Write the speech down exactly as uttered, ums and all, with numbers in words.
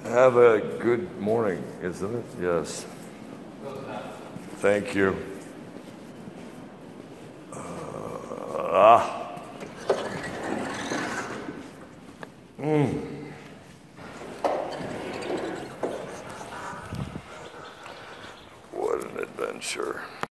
Have a good morning, isn't it? Yes. Thank you. Uh, ah. Mm. What an adventure.